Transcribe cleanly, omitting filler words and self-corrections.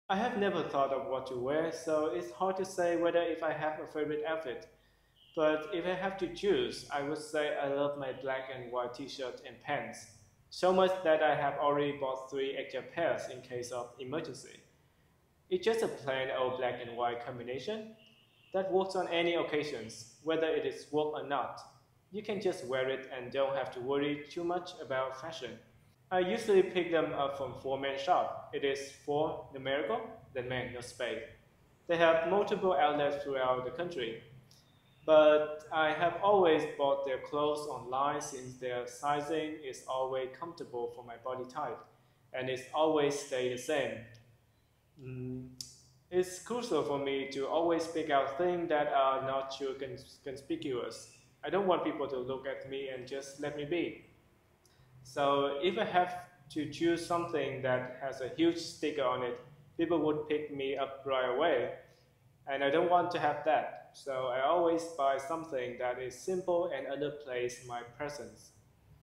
I have never thought of what to wear, so it's hard to say whether if I have a favorite outfit. But if I have to choose, I would say I love my black and white t-shirt and pants. So much that I have already bought three extra pairs in case of emergency. It's just a plain old black and white combination that works on any occasions, whether it is work or not. You can just wear it and don't have to worry too much about fashion. I usually pick them up from four-man shop. It is four numerical, the man, no space. They have multiple outlets throughout the country, but I have always bought their clothes online since their sizing is always comfortable for my body type, and it's always stay the same. Mm, it's crucial for me to always pick out things that are not too conspicuous. I don't want people to look at me and just let me be. So if I have to choose something that has a huge sticker on it, people would pick me up right away. And I don't want to have that. So I always buy something that is simple and underplays my presence.